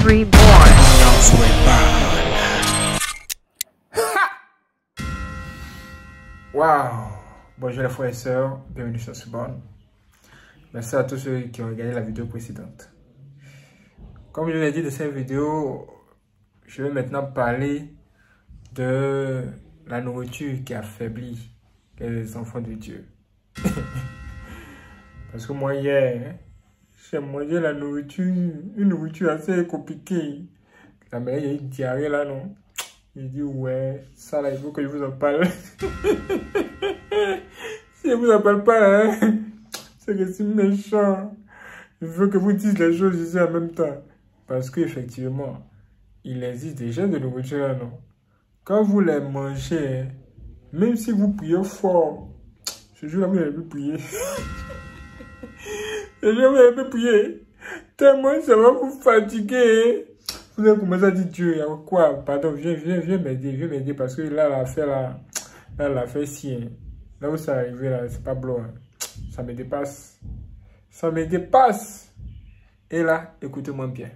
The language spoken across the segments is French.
Reborn. Waouh! Bonjour les frères et sœurs, bienvenue sur Reborn. Merci à tous ceux qui ont regardé la vidéo précédente. Comme je l'ai dit dans cette vidéo, je vais maintenant parler de la nourriture qui affaiblit les enfants de Dieu. Parce que moi hier, j'ai mangé la nourriture, une nourriture assez compliquée. La mère, il y a une diarrhée là, non? Il dit ouais, ça là, il faut que je vous en parle. Si je vous en parle pas, hein, c'est que c'est méchant. Il faut que vous disiez les choses ici en même temps. Parce qu'effectivement, il existe des gens de nourriture là, non? Quand vous les mangez, même si vous priez fort, ce jour-là, vous n'allez plus prier. Ce jour-là, vous n'allez plus prier. Tellement ça va vous fatiguer. Vous allez commencer à dire Dieu, quoi? Pardon, viens m'aider parce que là, l'affaire si, hein. Là où ça arrive, là, c'est pas blanc. Hein. Ça me dépasse. Ça me dépasse. Et là, écoutez-moi bien.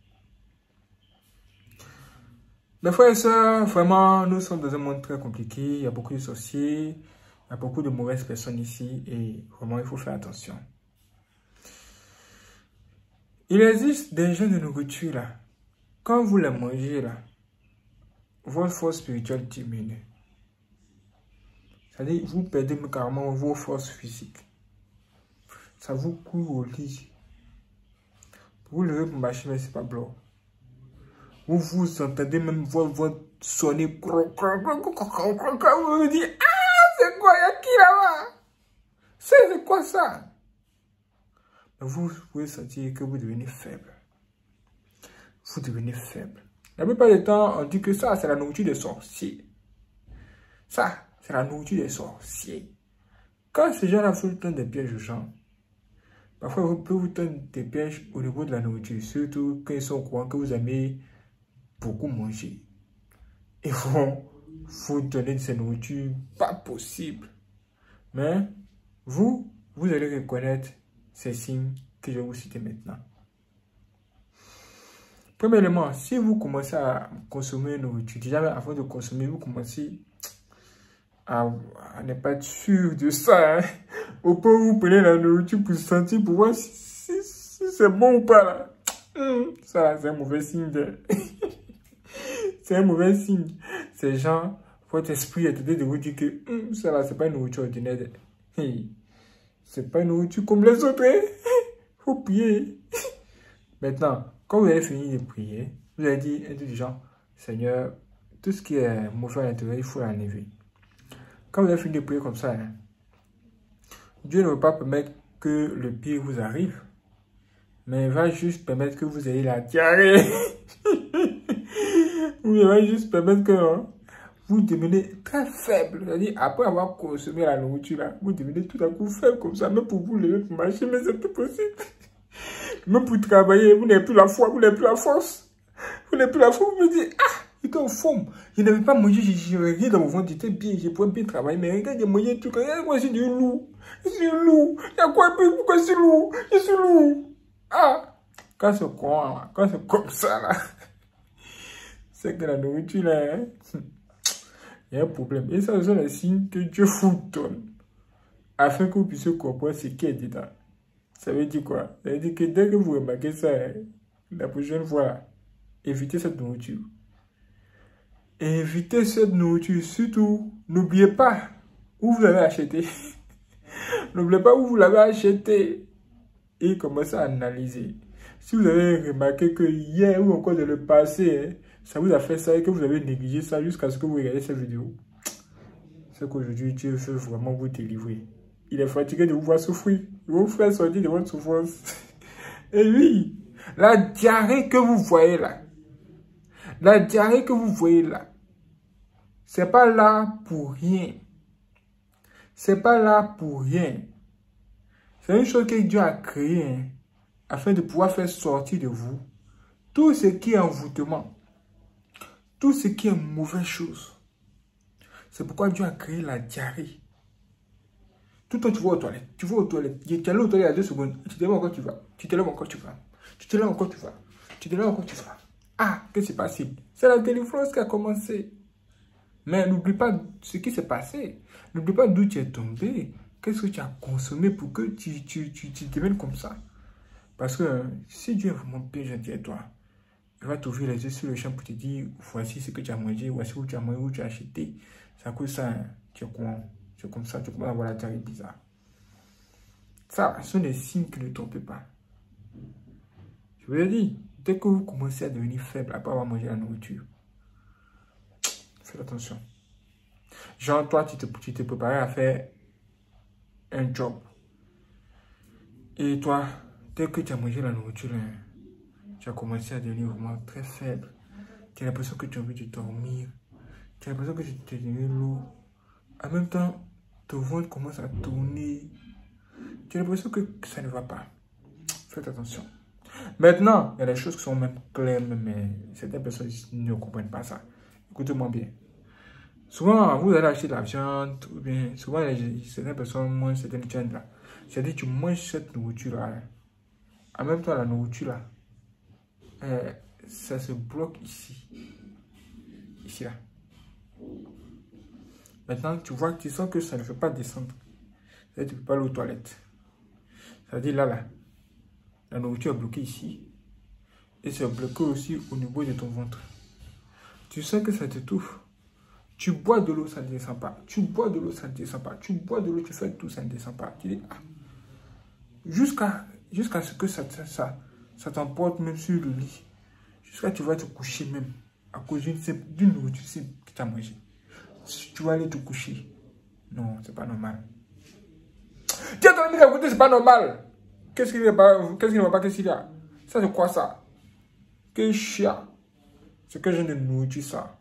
Mes frères et sœurs, vraiment, nous sommes dans un monde très compliqué. Il y a beaucoup de sorciers, il y a beaucoup de mauvaises personnes ici et vraiment, il faut faire attention. Il existe des gens de nourriture là. Quand vous les mangez là, votre force spirituelle diminue. C'est-à-dire, vous perdez carrément vos forces physiques. Ça vous coule au lit. Vous levez pour marcher, mais c'est pas blanc. Vous entendez même votre sonner. Vous vous dites, ah, c'est quoi, il y a qui là-bas? C'est quoi ça? Vous pouvez sentir que vous devenez faible. Vous devenez faible. La plupart du temps, on dit que ça, c'est la nourriture des sorciers. Ça, c'est la nourriture des sorciers. Quand ces gens-là vous tendent des pièges aux gens, parfois vous pouvez vous tendre des pièges au niveau de la nourriture, surtout quand ils sont au courant que vous aimez beaucoup manger. Ils vont vous donner de ces nourritures pas possible. Mais vous allez reconnaître ces signes que je vais vous citer maintenant. Premièrement, si vous commencez à consommer une nourriture, déjà avant de consommer, vous commencez à ne pas être sûr de ça. Hein. Au point où vous prenez la nourriture pour sentir, pour voir si c'est bon ou pas. Là. Ça, c'est un mauvais signe. C'est un mauvais signe. Ces gens, votre esprit est tenté de vous dire que ça là, c'est pas une nourriture ordinaire. C'est pas une nourriture comme les autres. Il faut prier. Maintenant, quand vous avez fini de prier, vous allez dire un truc du genre, Seigneur, tout ce qui est mauvais à l'intérieur, il faut l'enlever. Quand vous avez fini de prier comme ça, hein, Dieu ne veut pas permettre que le pire vous arrive, mais il va juste permettre que vous ayez la diarrhée. Il va juste permettre que vous devenez très faible. C'est-à-dire, après avoir consommé la nourriture, là, vous devenez tout à coup faible comme ça, même pour vous lever, pour marcher, mais c'est plus possible. Même pour travailler, vous n'avez plus la foi, vous n'avez plus la force. Vous n'avez plus la force, vous me dites, ah, j'étais en forme. Je n'avais pas mangé, j'ai rien dans mon ventre, j'étais bien, j'ai pas bien travailler, mais regarde, j'ai mangé tout. Regarde, moi, je suis du loup. Je suis loup. Il y a quoi, pourquoi je suis loup? Je suis loup. Ah, quand c'est comme ça, là, c'est que la nourriture, là, hein, il y a un problème. Et ça, ce sont les signes que Dieu vous donne, afin que vous puissiez comprendre ce qui est dedans. Ça veut dire quoi? Ça veut dire que dès que vous remarquez ça, la prochaine fois, évitez cette nourriture. Évitez cette nourriture. Surtout, n'oubliez pas où vous l'avez acheté. N'oubliez pas où vous l'avez acheté. Et commencez à analyser. Si vous avez remarqué que hier ou encore dans le passé, hein, ça vous a fait ça et que vous avez négligé ça jusqu'à ce que vous regardez cette vidéo, c'est qu'aujourd'hui, Dieu veut vraiment vous délivrer. Il est fatigué de vous voir souffrir. Il va vous faire sortir de votre souffrance. Et oui, la diarrhée que vous voyez là, c'est pas là pour rien. C'est pas là pour rien. C'est une chose que Dieu a créée, hein, afin de pouvoir faire sortir de vous tout ce qui est envoûtement, tout ce qui est mauvaise chose. C'est pourquoi Dieu a créé la diarrhée. Tout le temps, tu vas aux toilettes. Tu vas aux toilettes. Tu es allé aux toilettes il y a 2 secondes. Tu te lèves encore, tu vas. Tu te lèves encore, tu vas. Tu te lèves encore, tu vas. Tu te lèves encore, tu vas. Ah, que c'est passé? C'est la délivrance qui a commencé. Mais n'oublie pas ce qui s'est passé. N'oublie pas d'où tu es tombé. Qu'est-ce que tu as consommé pour que tu deviennes comme ça? Parce que si Dieu est vraiment bien gentil à toi, il va t'ouvrir les yeux sur le champ pour te dire, voici ce que tu as mangé, voici où tu as mangé, où tu as acheté. C'est à cause de ça, hein, tu es comme ça, tu commences à avoir la diarrhée bizarre. Ça, ce sont des signes qui ne trompent pas. Je vous ai dit, dès que vous commencez à devenir faible après avoir mangé la nourriture, faites attention. Genre, toi, tu te préparais à faire un job. Et toi, dès que tu as mangé la nourriture, tu as commencé à devenir vraiment très faible. Tu as l'impression que tu as envie de dormir. Tu as l'impression que tu es devenu lourd. En même temps, ton ventre commence à tourner. Tu as l'impression que ça ne va pas. Faites attention. Maintenant, il y a des choses qui sont même claires, mais certaines personnes ne comprennent pas ça. Écoutez-moi bien. Souvent, vous allez acheter de la viande, ou bien souvent, certaines personnes mangent certaines viandes là. C'est-à-dire, tu manges cette nourriture-là. Hein. En même temps, la nourriture là, ça se bloque ici. Ici là. Maintenant, tu vois, tu sens que ça ne fait pas descendre. C'est-à-dire, tu ne peux pas aller aux toilettes. C'est-à-dire, là, la nourriture est bloquée ici. Et c'est bloqué aussi au niveau de ton ventre. Tu sens que ça t'étouffe. Tu bois de l'eau, ça ne descend pas. Tu bois de l'eau, ça ne descend pas. Tu bois de l'eau, tu fais tout, ça ne descend pas. Tu dis, ah. Jusqu'à ce que ça t'emporte même sur le lit. Jusqu'à ce que tu vas te coucher même. À cause d'une nourriture que tu as mangé. Tu vas aller te coucher. Non, c'est pas normal. Tiens, ton ami à côté, c'est pas normal. Qu'est-ce qu'il ne va pas? Qu'est-ce qu'il y a? Ça, c'est quoi ça? Quel chien? C'est quel genre de nourriture ça?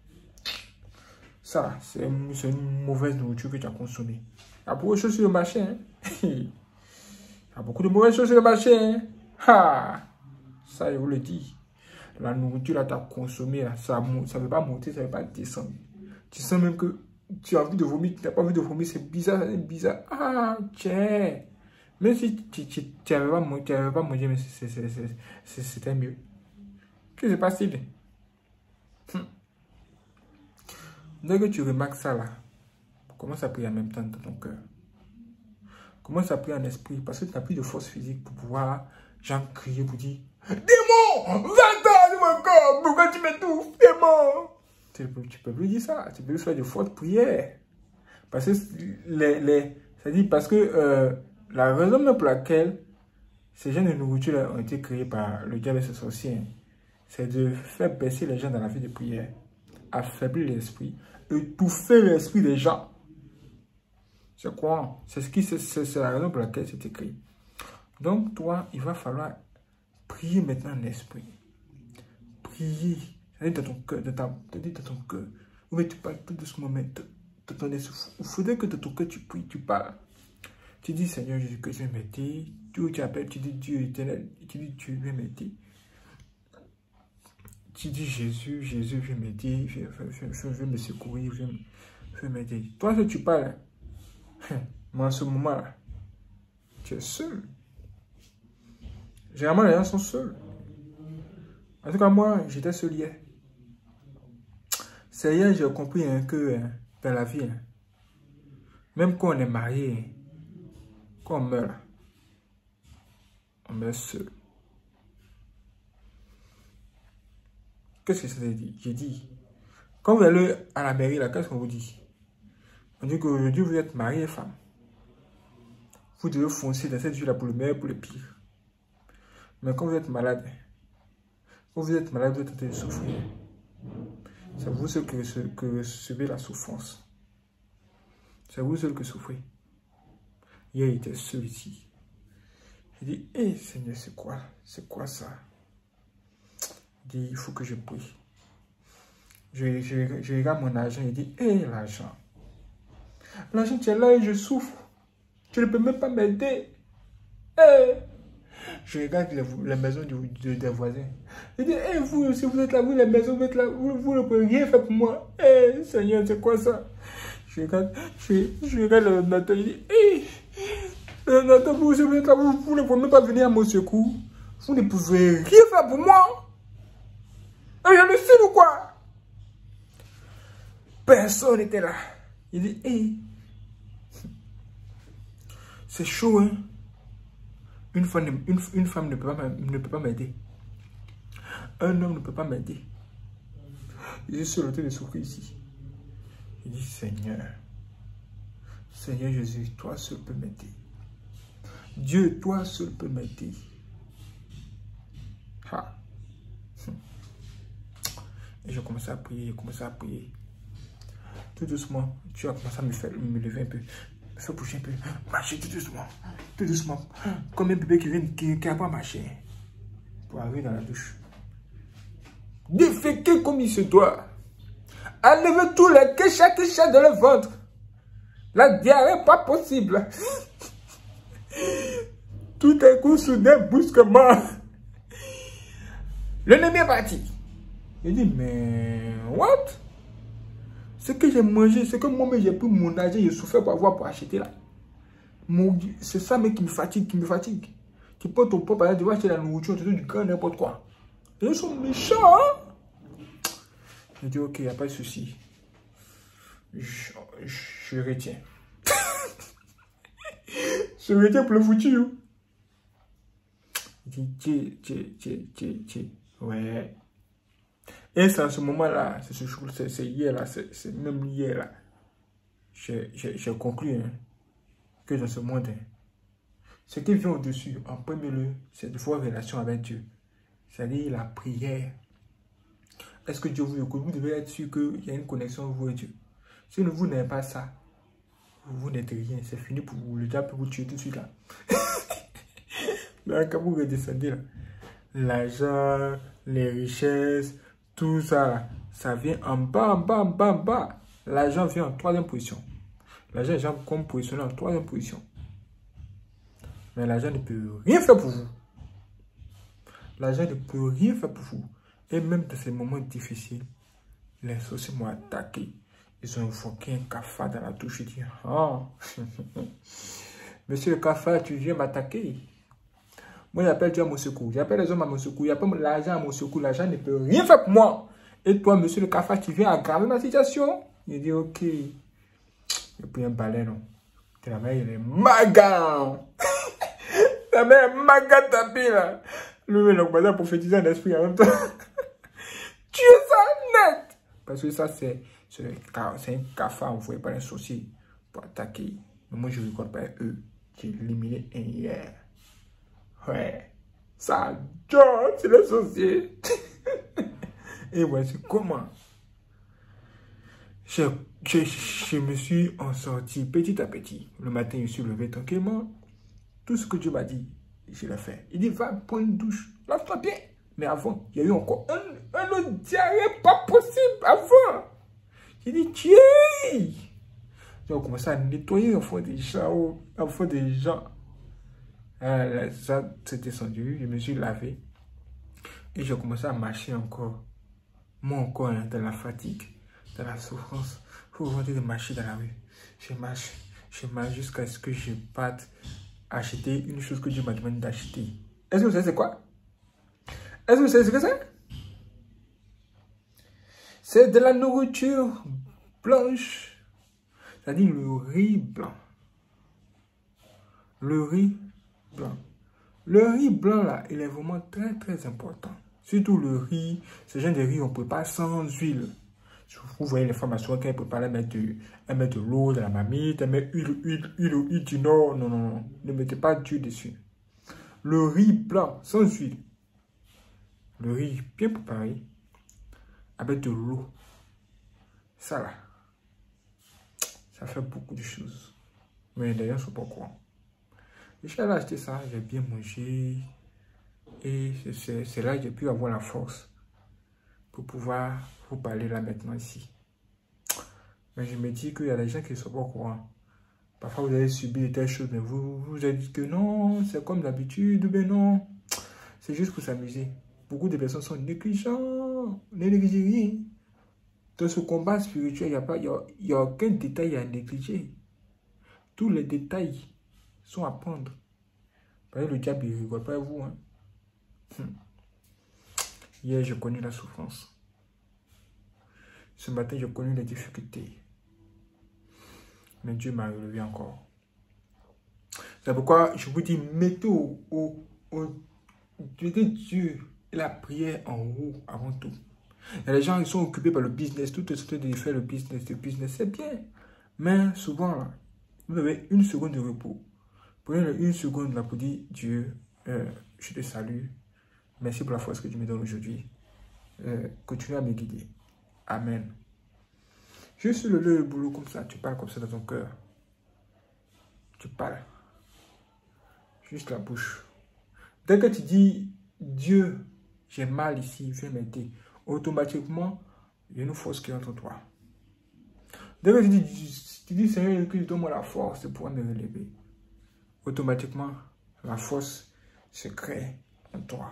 Ça, c'est une mauvaise nourriture que tu as consommée. Il y a beaucoup de choses sur le marché. Hein? Il y a beaucoup de mauvaises choses sur le marché. Hein? Ha! Ça, je vous le dis. La nourriture là, tu as consommée, là, ça ne veut pas monter, ça ne veut pas descendre. Tu sens même que tu as envie de vomir, tu n'as pas envie de vomir, c'est bizarre, c'est bizarre. Ah, tiens! Même si tu n'avais pas mangé, mais c'était mieux. Qu'est-ce qui se passe? Dès que tu remarques ça là, commence à prier en même temps dans ton cœur. Commence à prier en esprit parce que tu n'as plus de force physique pour pouvoir, genre, crier pour dire démon, va-t'en de mon corps, pourquoi tu m'étouffes, démon? Tu peux plus dire ça, tu peux faire de fortes prières. Parce que la raison même pour laquelle ces gens de nourriture ont été créés par le diable et ses sorciers, c'est de faire baisser les gens dans la vie de prière, affaiblir l'esprit, étouffer l'esprit des gens. C'est quoi? C'est la raison pour laquelle c'est écrit. Donc, toi, il va falloir prier maintenant en esprit. Prier. Dans ton cœur, dans ton cœur. Ou bien tu parles tout doucement, mais il faudrait que dans ton cœur, tu pries, tu parles. Tu dis, Seigneur Jésus, que je vais m'aider. Tu appelles, tu dis Dieu éternel, tu dis Dieu, viens m'aider. Tu dis Jésus, viens m'aider, viens me secourir, viens m'aider. Toi, si tu parles, mais en ce moment-là, tu es seul. Généralement, les gens sont seuls. En tout cas, moi, j'étais seul hier. C'est hier, j'ai compris que dans la vie, même quand on est marié, quand on meurt seul. Qu'est-ce que ça veut dire? J'ai dit, quand vous allez à la mairie, là, qu'est-ce qu'on vous dit? On dit qu'aujourd'hui, vous êtes marié et femme. Vous devez foncer dans cette vie-là pour le meilleur, pour le pire. Mais quand vous êtes malade, vous êtes en train de souffrir. C'est vous seul que recevez la souffrance. C'est vous seul que souffrez. Hier, il était seul ici. Il dit, hé Seigneur, c'est quoi? C'est quoi ça? Il dit, il faut que je prie. Je regarde mon argent, il dit, hé l'argent. L'argent, tu es là et je souffre. Tu ne peux même pas m'aider. Hé! Je regarde les maisons des voisins. Je dis, hey, vous, si vous êtes là, vous, les maisons, vous êtes là, vous ne pouvez rien faire pour moi. Hey, Seigneur, c'est quoi ça? Je regarde l'ordinateur, je dis, hey, l'ordinateur, vous, si vous êtes là, vous ne pouvez même pas venir à mon secours. Vous ne pouvez rien faire pour moi. J'hallucine ou quoi? Personne n'était là. Il dit, hey, c'est chaud, hein? Une femme ne peut pas m'aider. Un homme ne peut pas m'aider. Je suis sur le train de souffrir ici. Il dit, Seigneur, Seigneur Jésus, toi seul peux m'aider. Dieu, toi seul peux m'aider. Ah. Et je commençais à prier, Tout doucement, tu as commencé à me lever un peu. Me faire bouger un peu. Marcher tout doucement. Tout doucement. Comme un bébé qui n'a pas marché. Pour arriver dans la douche. Déféquer comme il se doit. Enlever tous les kéchas dans le ventre. La diarrhée, pas possible. Tout un coup, soudain, brusquement. L'ennemi est parti. Il dit, mais what? Ce que j'ai mangé, c'est que moi-même j'ai pris mon argent, j'ai souffert pour acheter là. C'est ça mais qui me fatigue, Tu prends ton propre argent, tu vas acheter la nourriture, tu fais du grand n'importe quoi. Ils sont méchants, hein? J'ai dit, ok, il n'y a pas de souci. Je retiens. Je retiens pour le futur. Il dit, ouais. Et c'est à ce moment-là, c'est hier là, c'est même hier là, j'ai conclu hein, que dans ce monde, hein, ce qui vient au-dessus, en premier lieu, c'est de voir relation avec Dieu. C'est-à-dire la prière. Est-ce que Dieu vous écoute? Vous devez être sûr qu'il y a une connexion entre vous et Dieu. Si vous n'avez pas ça, vous n'êtes rien, c'est fini pour vous. Le diable peut vous tuer tout de suite là. Mais quand vous redescendez là, l'argent, les richesses, tout ça, ça vient en bas. L'argent vient en troisième position. L'argent est comme positionné en troisième position. Mais l'argent ne peut rien faire pour vous. L'argent ne peut rien faire pour vous. Et même dans ces moments difficiles, les sorciers m'ont attaqué. Ils ont invoqué un cafard dans la douche. Ils disent, oh, monsieur le cafard, tu viens m'attaquer. Moi, j'appelle Dieu à mon secours. J'appelle les hommes à mon secours. J'appelle l'argent à mon secours. L'argent ne peut rien faire pour moi. Et toi, monsieur le cafard, tu viens aggraver ma situation. Il dit, ok. J'ai pris un balai, non. La mère, il est maga. La mère est maga tapée, là. Lui, donc, il a prophétisé un esprit en même temps. Tu es ça net. Parce que ça, c'est un cafard envoyé par un sorcier pour attaquer. Mais moi, je ne regarde pas eux. J'ai éliminé un hier. Ouais, ça John, c'est le sorcier. Et voici comment je me suis en sorti petit à petit. Le matin, je suis levé tranquillement. Tout ce que Dieu m'a dit, je l'ai fait. Il dit, va prendre une douche, lave-toi bien. Mais avant, il y a eu encore un autre diarrhée pas possible avant. J'ai dit, tiens. J'ai commencé à nettoyer au fond des gens. Ça s'est descendu, je me suis lavé et j'ai commencé à marcher encore. Moi encore, hein, dans la fatigue, dans la souffrance. Il faut vraiment de marcher dans la rue. Je marche jusqu'à ce que je parte acheter une chose que Dieu m'a demandé d'acheter. Est-ce que vous savez c'est quoi? Est-ce que vous savez ce que c'est? C'est de la nourriture blanche. C'est-à-dire le riz blanc. Le riz blanc. Le riz blanc là, il est vraiment très important. Surtout le riz, ce genre de riz on prépare sans huile. Vous voyez les femmes souvent quand elles préparent, elles mettent de l'eau dans la marmite, elles mettent huile du nord. Non. Ne mettez pas d'huile dessus. Le riz blanc sans huile. Le riz bien préparé avec de l'eau. Ça là, ça fait beaucoup de choses. Mais d'ailleurs, je ne sais pas quoi. Je suis allé acheter ça, j'ai bien mangé. Et c'est là que j'ai pu avoir la force pour pouvoir vous parler là maintenant ici. Mais je me dis qu'il y a des gens qui ne sont pas au courant. Parfois vous allez subir telle chose, mais vous avez dit que non, c'est comme d'habitude, mais non. C'est juste pour s'amuser. Beaucoup de personnes sont négligents, ne négligez rien. Dans ce combat spirituel, il n'y a aucun détail à négliger. Tous les détails sont à prendre. Parce que le diable, il ne rigole pas à vous. Hein. Hier, j'ai connu la souffrance. Ce matin, j'ai connu les difficultés. Mais Dieu m'a relevé encore. C'est pourquoi je vous dis, mettez Dieu et la prière en haut avant tout. Il y a des gens qui sont occupés par le business, tout est de faire le business, c'est bien. Mais souvent, là, vous avez une seconde de repos. Prenez une seconde là pour dire, Dieu, je te salue. Merci pour la force que tu me donnes aujourd'hui. Continue à me guider. Amen. Juste le boulot comme ça, tu parles comme ça dans ton cœur. Tu parles. Juste la bouche. Dès que tu dis, Dieu, j'ai mal ici, viens m'aider, automatiquement, il y a une force qui entre en toi. Dès que tu dis Seigneur, que donne-moi la force de pouvoir me relever, automatiquement, la force se crée en toi.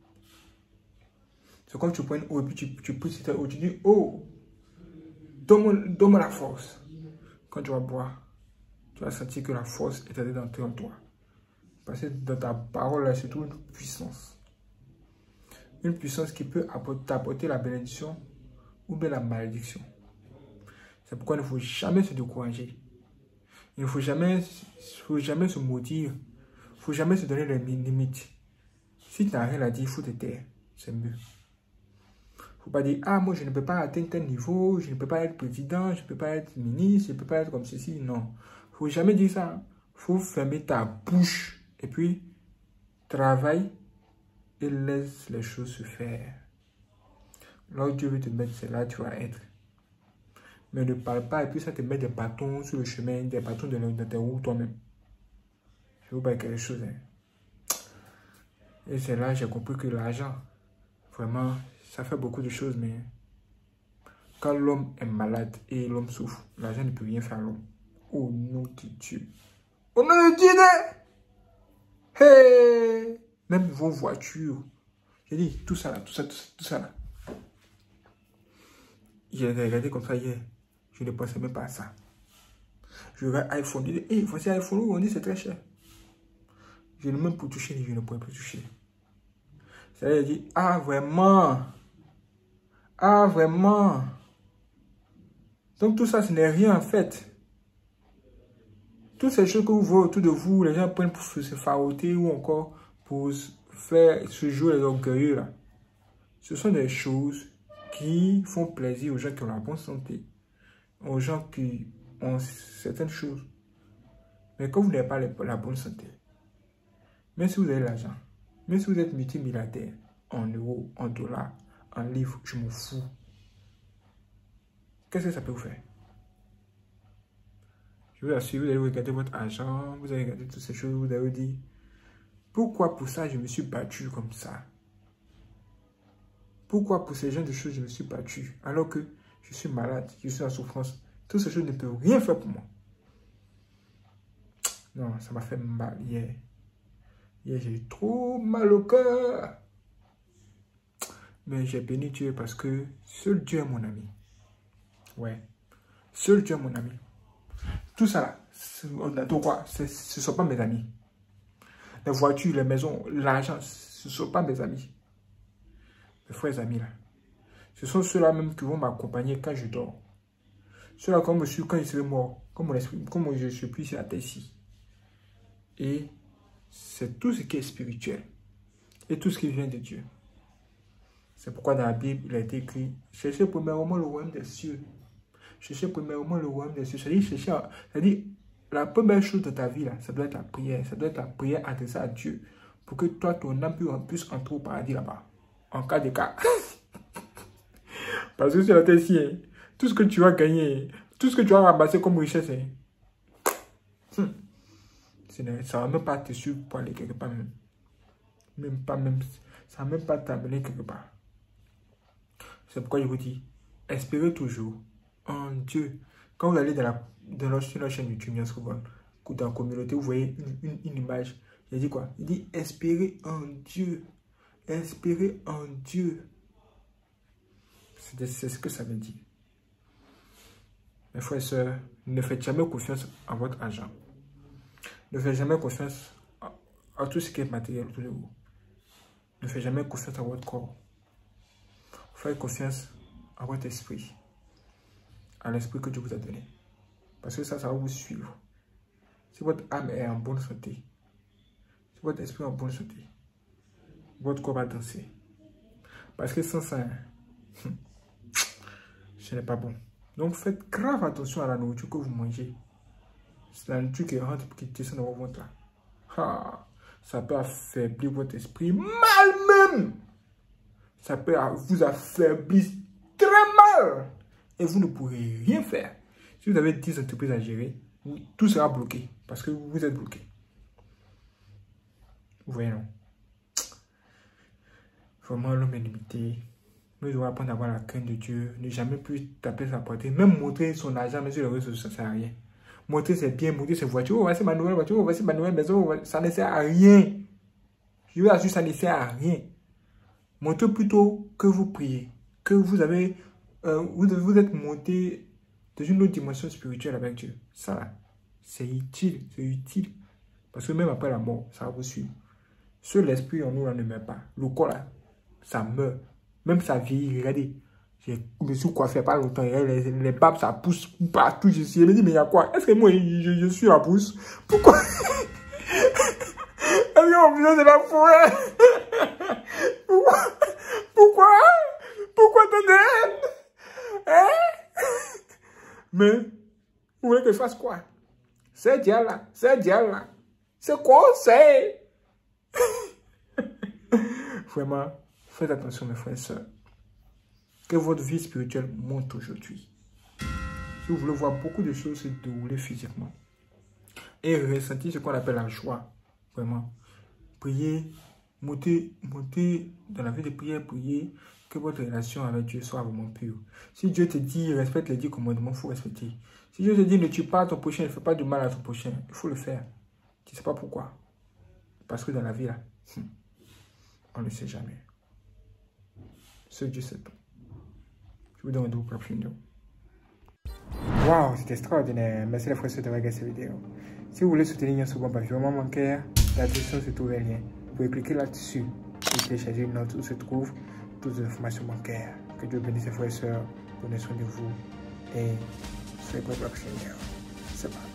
C'est comme tu prends une eau et puis tu pousses cette eau, tu dis, oh, donne-moi la force. Quand tu vas boire, tu vas sentir que la force est allée d'entrer en toi. Parce que dans ta parole, là, c'est toute une puissance. Une puissance qui peut t'apporter la bénédiction ou bien la malédiction. C'est pourquoi il ne faut jamais se décourager. Il ne faut jamais se maudire. Il ne faut jamais se donner les limites. Si tu n'as rien à dire, il faut te taire. C'est mieux. Il ne faut pas dire, ah, moi, je ne peux pas atteindre tel niveau, je ne peux pas être président, je ne peux pas être ministre, je ne peux pas être comme ceci. Non. Il ne faut jamais dire ça. Il faut fermer ta bouche. Et puis, travaille et laisse les choses se faire. Là où Dieu veut te mettre, c'est là où tu vas être. Mais ne parle pas et puis ça te met des bâtons sur le chemin, des bâtons dans tes roues toi-même. Je vous parle quelque chose. Hein. Et c'est là que j'ai compris que l'argent, vraiment, ça fait beaucoup de choses, mais quand l'homme est malade et l'homme souffre, l'argent ne peut rien faire à l'homme. Au nom de Dieu. Au nom de Dieu! Hey! Même vos voitures. J'ai dit, tout ça là, tout ça là. J'ai regardé comme ça hier. Je ne pensais même pas à ça. Je regarde iPhone. Je dis, hey, voici iPhone, on dit c'est très cher. Je ne même pas toucher, je ne pourrais plus toucher. Ça veut dire, ah vraiment? Ah vraiment? Donc tout ça, ce n'est rien en fait. Toutes ces choses que vous voyez autour de vous, les gens prennent pour se faroter ou encore pour faire se jouer les orgueilleux là. Ce sont des choses qui font plaisir aux gens qui ont la bonne santé, aux gens qui ont certaines choses. Mais quand vous n'avez pas la bonne santé, même si vous avez l'argent, même si vous êtes multimilliardaire, en euros, en dollars, en livres, je m'en fous. Qu'est-ce que ça peut vous faire? Je vous assure, vous allez regarder votre argent, vous allez regarder toutes ces choses, vous allez vous dire, pourquoi pour ça je me suis battu comme ça? Pourquoi pour ces genre de choses je me suis battu alors que je suis malade, je suis en souffrance? Toutes ces choses ne peuvent rien faire pour moi. Non, ça m'a fait mal hier. Hier, j'ai eu trop mal au cœur. Mais j'ai béni Dieu parce que seul Dieu est mon ami. Ouais. Seul Dieu est mon ami. Tout ça là, ce ne sont pas mes amis. Les voitures, les maisons, l'argent, ce ne sont pas mes amis. Mes frères amis là. Ce sont ceux-là même qui vont m'accompagner quand je dors. Ceux-là quand je serai mort, comme je suis plus sur la terre ici. Et c'est tout ce qui est spirituel. Et tout ce qui vient de Dieu. C'est pourquoi dans la Bible, il a été écrit, cherchez premièrement le royaume des cieux. Cherchez premièrement le royaume des cieux. C'est-à-dire, la première chose de ta vie, là, ça doit être la prière. Ça doit être la prière adressée à Dieu. Pour que toi, ton âme puisse entrer au paradis là-bas. En cas de cas. Parce que sur la terre ici, hein, tout ce que tu vas gagner, tout ce que tu vas ramasser comme richesse, ça ne va même pas te suivre pour aller quelque part même. Ça ne va même pas t'amener quelque part. C'est pourquoi je vous dis, espérez toujours en Dieu. Quand vous allez sur la chaîne YouTube, dans la communauté, vous voyez une image. Il dit quoi? Il dit, espérez en Dieu. Espérez en Dieu. C'est ce que ça veut dire. Mes frères et sœurs, ne faites jamais confiance à votre argent. Ne faites jamais confiance à tout ce qui est matériel autour de vous. Ne faites jamais confiance à votre corps. Faites confiance à votre esprit. à l'esprit que Dieu vous a donné. Parce que ça va vous suivre. Si votre âme est en bonne santé, si votre esprit est en bonne santé, votre corps va danser. Parce que sans ça, ce n'est pas bon. Donc faites grave attention à la nourriture que vous mangez. C'est la nourriture qui rentre pour qui descend dans votre ventre là. Ah, ça peut affaiblir votre esprit mal même. Ça peut vous affaiblir très mal. Et vous ne pourrez rien faire. Si vous avez 10 entreprises à gérer, tout sera bloqué. Parce que vous êtes bloqué. Vous voyez, non? Vraiment, l'homme est limité. Nous devons apprendre à avoir la crainte de Dieu. Ne jamais plus taper sa poitrine. Même montrer son argent, mais sur les réseaux sociaux, ça ne sert à rien. Montrer ses biens, montrer ses voitures. Oh, voici ma nouvelle voiture. Oh, voici ma nouvelle maison. Ça ne sert à rien. Je vous assure, ça ne sert à rien. Montrez plutôt que vous priez. Que vous avez... vous êtes monté dans une autre dimension spirituelle avec Dieu. Ça, là, c'est utile. C'est utile. Parce que même après la mort, ça va vous suivre. Seul l'esprit en nous, là, ne meurt pas. Le corps, là, ça meurt. Même ça vieillit. Regardez. Je me suis coiffé pas longtemps. Les babes, ça pousse partout. Je me dis, mais il y a quoi? Est-ce que moi, je suis la pousse? Pourquoi? Est-ce qu'on vient de la forêt? Pourquoi t'en hein? Mais, vous voulez que je fasse quoi? C'est Dieu là. C'est quoi c'est? Vraiment, faites attention mes frères et sœurs. Que votre vie spirituelle monte aujourd'hui. Si vous voulez voir beaucoup de choses se dérouler physiquement et ressentir ce qu'on appelle la joie, vraiment, priez, montez dans la vie de prière, priez que votre relation avec Dieu soit vraiment pure. Si Dieu te dit respecte les 10 commandements, il faut respecter. Si Dieu te dit ne tue pas ton prochain, ne fais pas du mal à ton prochain, il faut le faire. Tu ne sais pas pourquoi. Parce que dans la vie là, on ne sait jamais. Seul Dieu sait tout. Je vous donne rendez-vous pour la prochaine vidéo. Waouh, c'était extraordinaire. Merci les frères de regarder cette vidéo. Si vous voulez soutenir ce bon vraiment mon cœur, la description se trouve un lien. Vous pouvez cliquer là-dessus et télécharger une note où se trouvent toutes les informations bancaires. Que Dieu bénisse les frères et sœurs, prenez soin de vous et soyez prêts pour la prochaine vidéo. C'est parti.